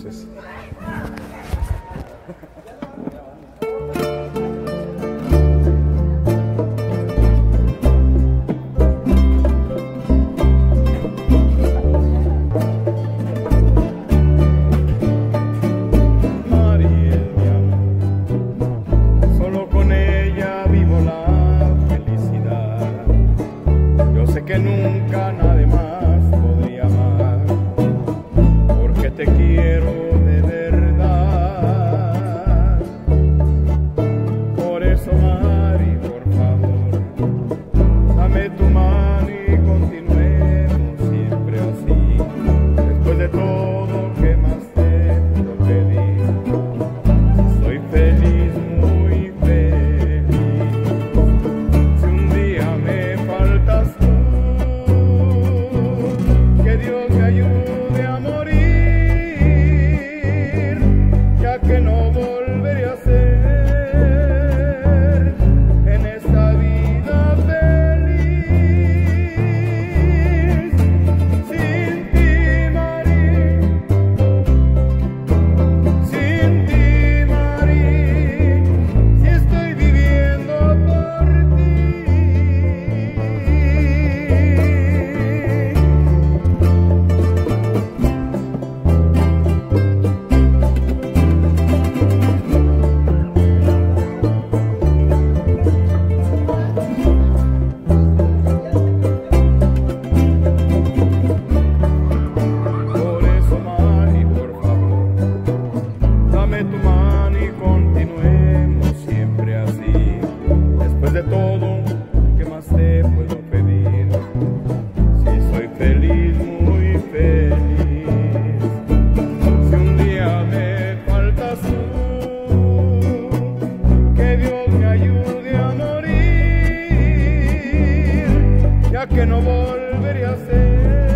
entonces. Que nunca nadie más podría amar, porque te quiero de verdad. Por eso, Mari, por favor, dame tu mano y continuemos siempre así. Después de todo, ¿qué más te puedo pedir? Soy feliz, muy feliz. Si un día me faltas tú, Dios me ayude a morir, ya que no volveré a ser en esta vida feliz. Sin ti, Mari, sin ti, Mari, si estoy viviendo por ti. Tu mano y continuemos siempre así. Después de todo, ¿qué más te puedo pedir? Si soy feliz, muy feliz. Si un día me faltas tú, que Dios me ayude a morir, ya que no volveré a ser